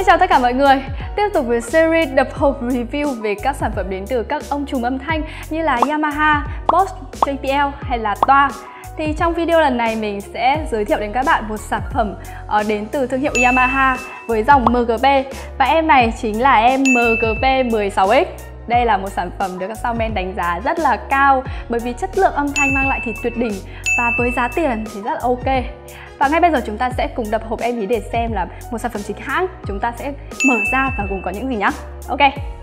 chào tất cả mọi người. Tiếp tục với series đập hộp review về các sản phẩm đến từ các ông trùm âm thanh như là Yamaha, Bosch, JBL hay là Toa. Thì trong video lần này mình sẽ giới thiệu đến các bạn một sản phẩm đến từ thương hiệu Yamaha với dòng MGP. Và em này chính là em MGP 16X. Đây là một sản phẩm được các salesman đánh giá rất là cao bởi vì chất lượng âm thanh mang lại thì tuyệt đỉnh và với giá tiền thì rất là ok. Và ngay bây giờ chúng ta sẽ cùng đập hộp em ý để xem là một sản phẩm chính hãng chúng ta sẽ mở ra và gồm có những gì nhá. Ok.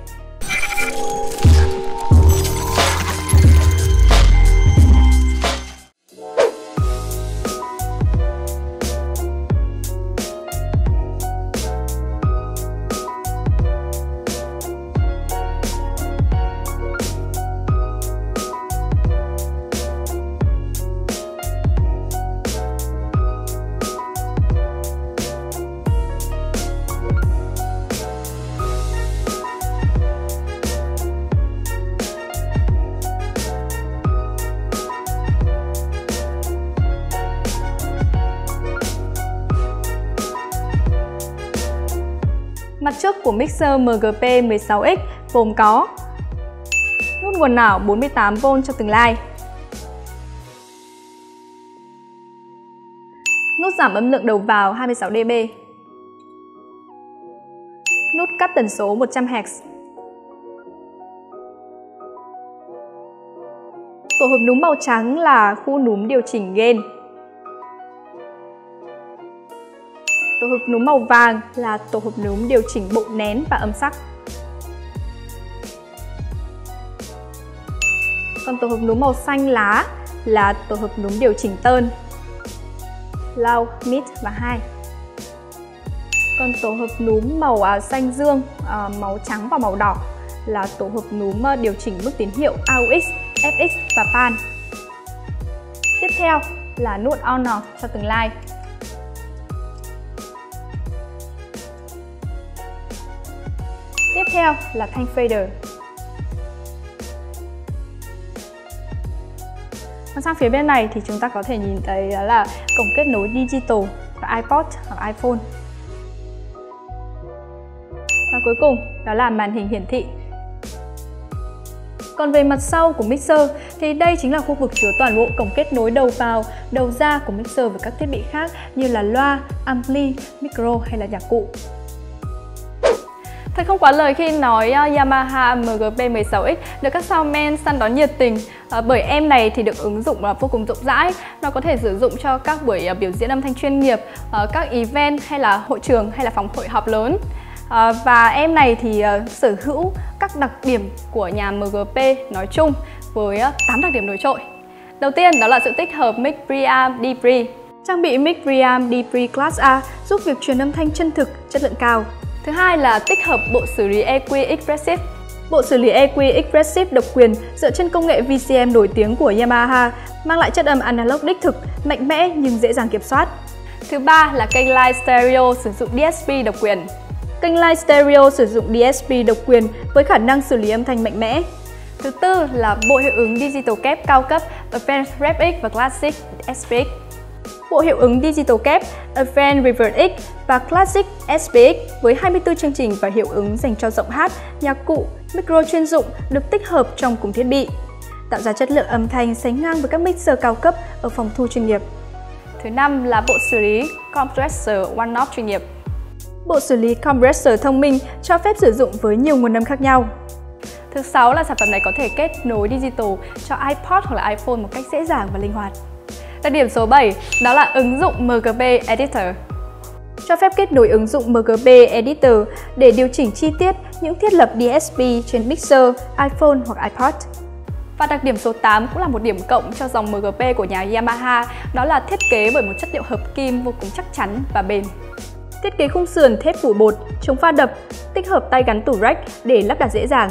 Mặt trước của mixer MGP 16X gồm có nút nguồn não 48V cho từng line, nút giảm âm lượng đầu vào 26dB, nút cắt tần số 100Hz, tổ hợp núm màu trắng là khu núm điều chỉnh gain, tổ hợp núm màu vàng là tổ hợp núm điều chỉnh bộ nén và âm sắc. Còn tổ hợp núm màu xanh lá là tổ hợp núm điều chỉnh tone, low, mid và high. Còn tổ hợp núm màu xanh dương, màu trắng và màu đỏ là tổ hợp núm điều chỉnh mức tín hiệu AUX, FX và pan. Tiếp theo là nút on-off cho từng line. Tiếp theo là thanh fader. Còn sang phía bên này thì chúng ta có thể nhìn thấy đó là cổng kết nối digital và iPod hoặc iPhone. Và cuối cùng đó là màn hình hiển thị. Còn về mặt sau của mixer thì đây chính là khu vực chứa toàn bộ cổng kết nối đầu vào, đầu ra của mixer với các thiết bị khác như là loa, ampli, micro hay là nhạc cụ. Thật không quá lời khi nói Yamaha MGP 16X được các salesman săn đón nhiệt tình bởi em này thì được ứng dụng vô cùng rộng rãi. Nó có thể sử dụng cho các buổi biểu diễn âm thanh chuyên nghiệp, các event hay là hội trường hay là phòng hội họp lớn. Và em này thì sở hữu các đặc điểm của nhà MGP nói chung với 8 đặc điểm nổi trội. Đầu tiên đó là sự tích hợp mic preamp D-Pre. Trang bị mic preamp D-Pre Class A giúp việc truyền âm thanh chân thực, chất lượng cao. Thứ hai là tích hợp bộ xử lý EQ Expressive. Bộ xử lý EQ Expressive độc quyền dựa trên công nghệ VCM nổi tiếng của Yamaha, mang lại chất âm analog đích thực, mạnh mẽ nhưng dễ dàng kiểm soát. Thứ ba là kênh Live Stereo sử dụng DSP độc quyền. Kênh Live Stereo sử dụng DSP độc quyền với khả năng xử lý âm thanh mạnh mẽ. Thứ tư là bộ hiệu ứng Digital Cap cao cấp Advanced RevX và Classic SPX. Bộ hiệu ứng Digital Cap, Advanced Reverb X và Classic SPX với 24 chương trình và hiệu ứng dành cho giọng hát, nhạc cụ, micro chuyên dụng được tích hợp trong cùng thiết bị, tạo ra chất lượng âm thanh sánh ngang với các mixer cao cấp ở phòng thu chuyên nghiệp. Thứ năm là bộ xử lý Compressor One-Knob chuyên nghiệp. Bộ xử lý Compressor thông minh cho phép sử dụng với nhiều nguồn âm khác nhau. Thứ sáu là sản phẩm này có thể kết nối digital cho iPod hoặc là iPhone một cách dễ dàng và linh hoạt. Đặc điểm số 7 đó là ứng dụng MGP Editor. Cho phép kết nối ứng dụng MGP Editor để điều chỉnh chi tiết những thiết lập DSP trên mixer, iPhone hoặc iPod. Và đặc điểm số 8 cũng là một điểm cộng cho dòng MGP của nhà Yamaha, đó là thiết kế bởi một chất liệu hợp kim vô cùng chắc chắn và bền. Thiết kế khung sườn thép phủ bột, chống va đập, tích hợp tay gắn tủ rack để lắp đặt dễ dàng.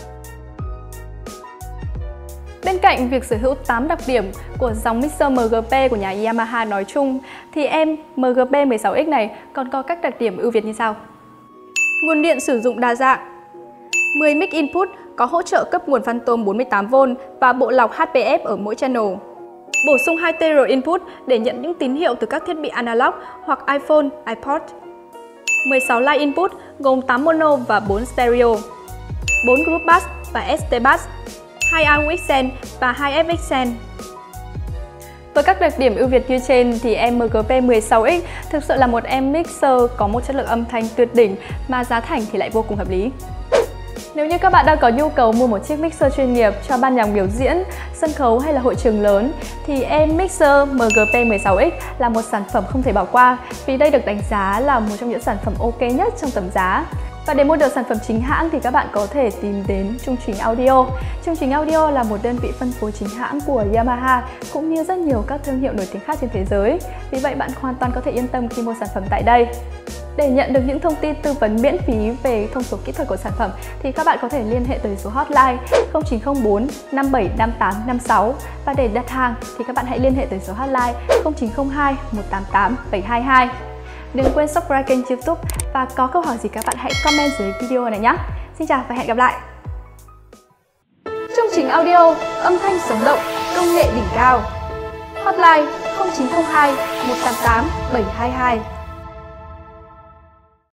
Bên cạnh việc sở hữu 8 đặc điểm của dòng mixer MGP của nhà Yamaha nói chung, thì em MGP 16X này còn có các đặc điểm ưu việt như sau. Nguồn điện sử dụng đa dạng. 10 mic input có hỗ trợ cấp nguồn phantom 48V và bộ lọc HPF ở mỗi channel. Bổ sung 2 stereo input để nhận những tín hiệu từ các thiết bị analog hoặc iPhone, iPod. 16 line input gồm 8 mono và 4 stereo, 4 group bass và ST bass, 2 AUX send và 2 FX send. Với các đặc điểm ưu việt như trên thì em MGP16X thực sự là một em mixer có một chất lượng âm thanh tuyệt đỉnh mà giá thành thì lại vô cùng hợp lý. Nếu như các bạn đang có nhu cầu mua một chiếc mixer chuyên nghiệp cho ban nhạc biểu diễn, sân khấu hay là hội trường lớn thì em mixer MGP16X là một sản phẩm không thể bỏ qua vì đây được đánh giá là một trong những sản phẩm ok nhất trong tầm giá. Và để mua được sản phẩm chính hãng thì các bạn có thể tìm đến Trung Trình Audio. Trung Trình Audio là một đơn vị phân phối chính hãng của Yamaha cũng như rất nhiều các thương hiệu nổi tiếng khác trên thế giới. Vì vậy bạn hoàn toàn có thể yên tâm khi mua sản phẩm tại đây. Để nhận được những thông tin tư vấn miễn phí về thông số kỹ thuật của sản phẩm thì các bạn có thể liên hệ tới số hotline 0904 575856 và để đặt hàng thì các bạn hãy liên hệ tới số hotline 0902 188 722. Đừng quên subscribe kênh YouTube và có câu hỏi gì các bạn hãy comment dưới video này nhé. Xin chào và hẹn gặp lại. Trung Trình Audio, âm thanh sống động, công nghệ đỉnh cao. Hotline 0902 188 722.